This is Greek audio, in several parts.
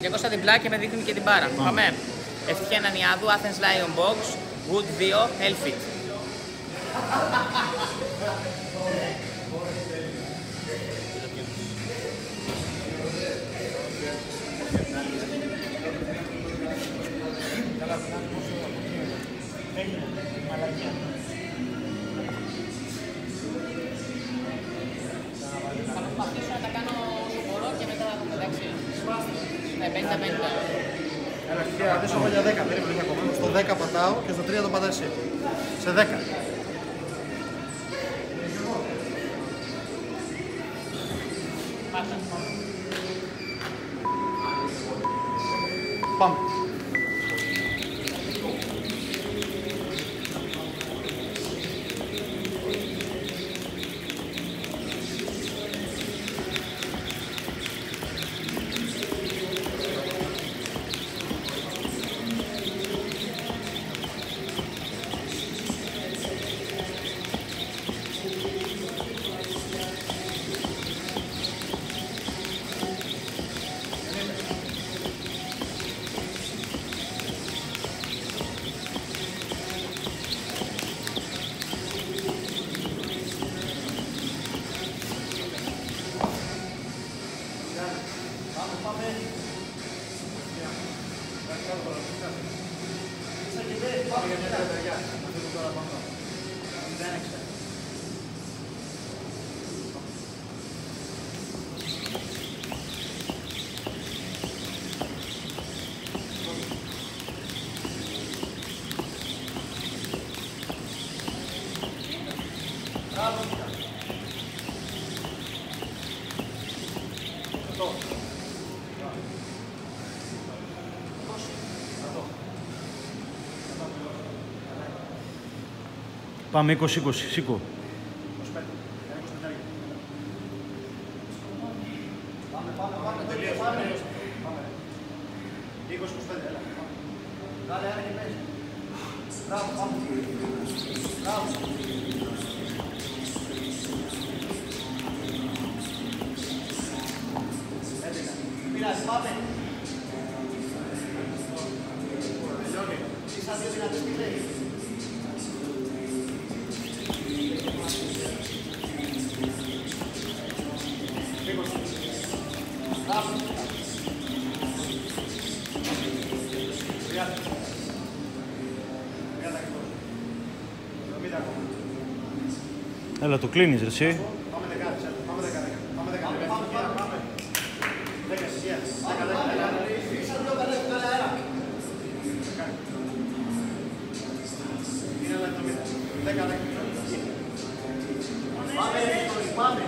200 διπλά και με δείχνει και την μπάρα. Πάμε. Ευτυχία Ανανιάδου, Athens Lion Box, Wood 2, Hellfit. Θα προσπαθήσω να τα κάνω όσο μπορώ και μετά θα δούμε, εντάξει. Ναι, 50-50. Έλα, και κρατήσω εγώ για 10, περίμενε για ακόμα. Στο 10 πατάω και στο 3 το πατάς εσύ. Σε 10. Πάτα. Πάμε. Πάμε 20-20, σήκω. 25. Πάμε, τελείως. Πάμε. 20-25, έλα. Κάλε, άρα και πες. Μπράβο, πάμε. Μπράβο. Έντεκα. Πειράζει, πάμε. Τελειώνει. Ίσα δύο δυνατές τι λέει. Έλα, το κλείνεις ρε εσύ. Πάμε δεκάδες, πάμε δεκάδες. Πάμε δεκάδες. Πάμε. 10, 10. Πάμε.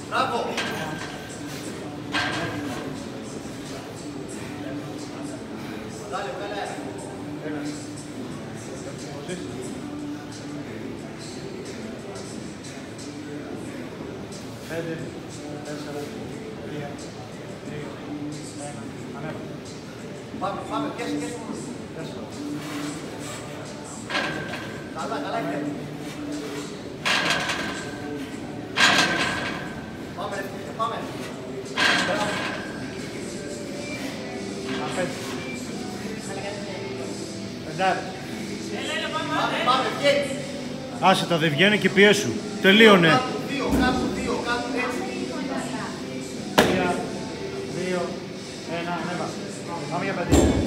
Μπράβο. Βγάλε, βγάλε. 5, 4, 3, 2, 1, ανέβα. Πάμε, πάμε, πιάσε μόνο. Καλά, καλά είναι. Πάμε, πάμε. Πάμε, βγαίνει. Άσε τα, δεν βγαίνει και πιέσου. Τελείωνε. Κάτω, έτσι. 3, 2, 1, ανέβα. Πάμε για 5.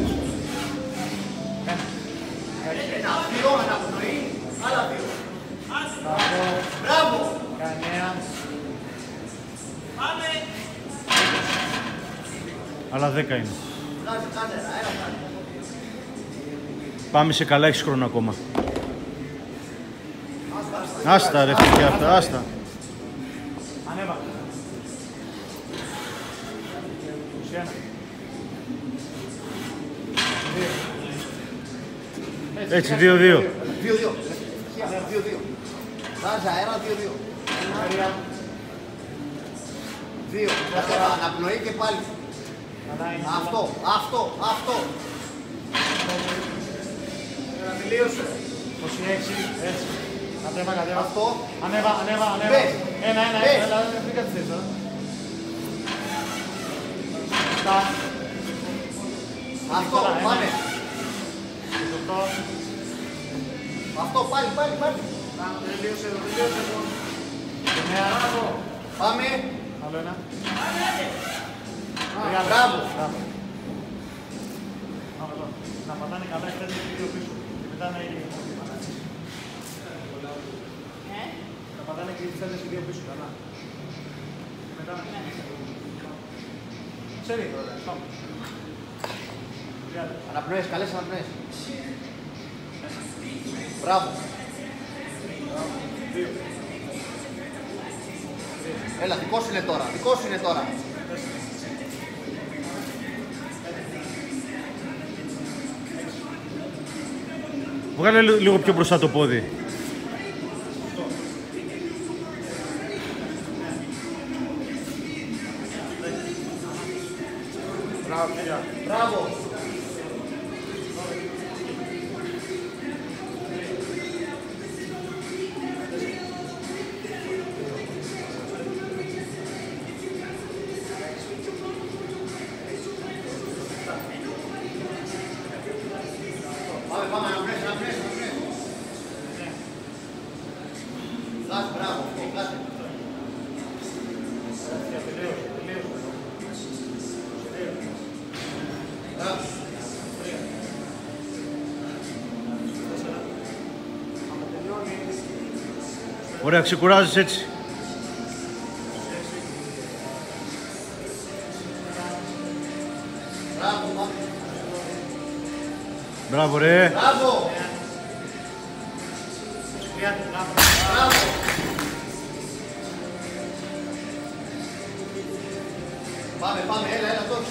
Ένα, 2, ένα από πρωί, άλλα 2. Μπράβο. 19. Πάμε. Άλλα 10 είναι. Κάνε, ένα. Πάμε σε καλά, έχεις χρόνο ακόμα. Άστα ρε φίλε αυτά, άστα. Ανέβα. 21. Έτσι, 2-2. 2-2. Βάζα, 1-2-2. 2. Αναπνοή και πάλι. Αυτό. Τελείωσε. 26, έτσι. Κατέβα. Αυτό. Ανέβα. Ένα. Έλα, δεν καθίσες. Αυτό, πάμε. Αυτό, πάλι. Τελείωσε. Πάμε. Άλλο ένα. Μπράβο. Να πατάνε καλά, εκτέλεση και δύο πίσω. Μετά να είναι. Να πατάνε και εκτέλεση και δύο πίσω, καλά. Μετά να είναι. Ξέρει, πάμε. Αναπνοές, καλές αναπνοές. Μπράβο. Έλα, δικός είναι τώρα. Βγάλε λίγο πιο μπροστά το πόδι. Μπράβο. Πάμε, αναπνές. Λάς, μπράβο, κάτε. Μπράβο. Ωραία, ξεκουράζεις έτσι. Μπράβο. Μπράβο ρε. Μπράβο. Πάμε, έλα τώρα.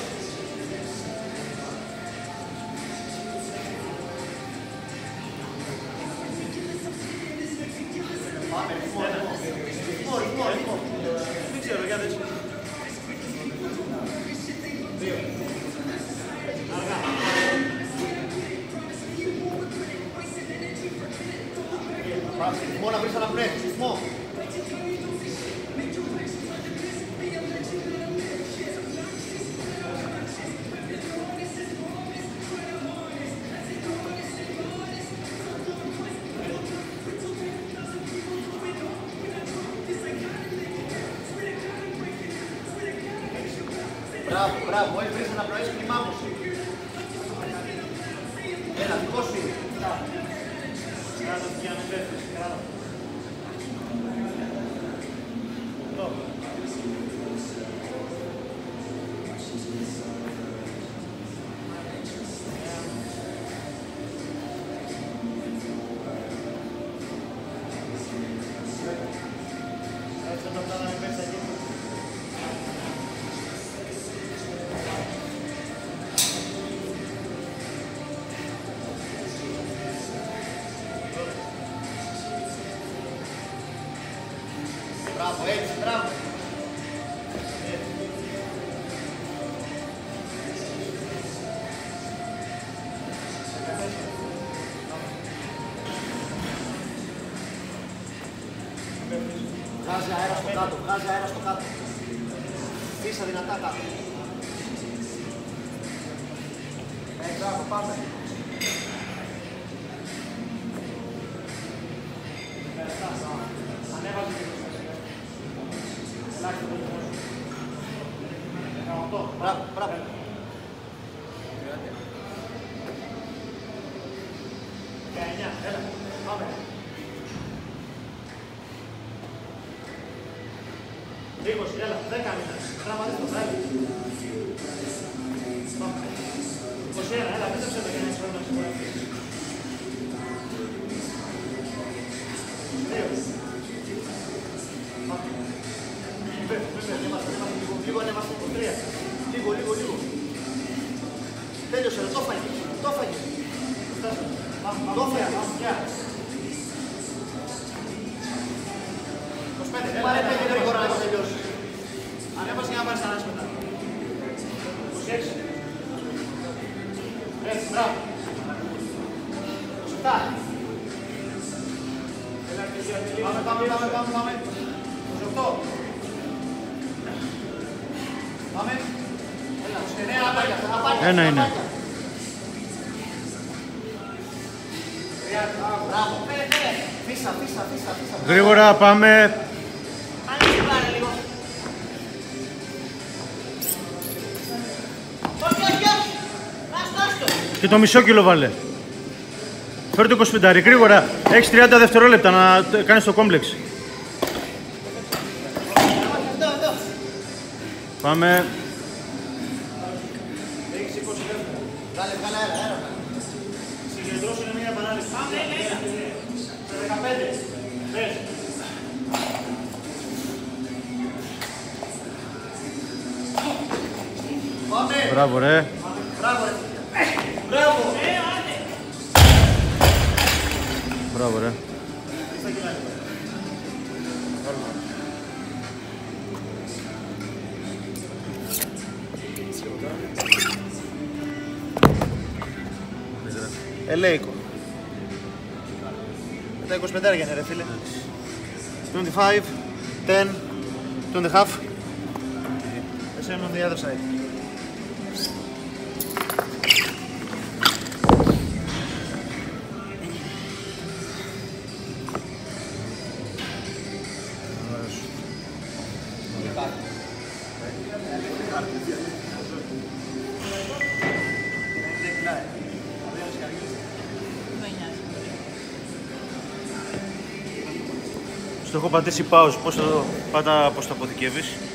Πάμε, ρυθμό. Δεν ξέρω, για δες. 2. Αργά. Ρυθμό να βρεις αναπνές, ρυθμό. Μπράβο, μόλις βρεις αναπνοές κλιμάκωση. Έλα, δικός είναι. Έτσι θα φτάναμε μέσα εκεί. Μπράβο, έτσι, μπράβο. Βγάζει αέρα στο κάτω, βγάζει αέρα στο κάτω. Πίσα δυνατά κάτω. Μπράβο, πάμε. Ανέβαζε και ελάχιστο το μπράβο, μπράβο. Έλα, πάμε. Λίγος, έλα, 10 μήνες. Τραυματίστο, μπράβο. 21, έλα, μην το ψέτε για να είσαι χρόνο σίγουρα. 2. Λίγο ανέβασε, 23. Λίγο. Τέλειωσε, το φάγε. Το φάγε. Πάρε 5 γρήγορα να τελειώσει. Ανέβασε για να πάρεις ανάση μετά. 26. Έτσι, μπράβο. 27. Πάμε. 28. Πάμε. Έλα, 29 απάκια. Ένα είναι. Μπράβο. Φύσα. Γρήγορα πάμε. Άνοιξε πάρε λίγο. Όχι. Άστο. Και το μισό κιλό βάλε. Φέρε το 25, γρήγορα. Έχεις 30 δευτερόλεπτα να κάνεις το κόμπλεξ. Εδώ. Πάμε. Έχεις 20 δεύτερα. Βγάλε αέρα. Συγκεντρώσου είναι μια επανάληψη. Σε 15. Πες. Πάμε. Μπράβο ρε. Μπράβο. Μπράβο ρε. Ελέικο. Τα 25 είναι ρε φίλε. 25, 10, 2 and a half. Same on the other side. Στο έχω πατήσει pause, πώς το αποθηκεύεις.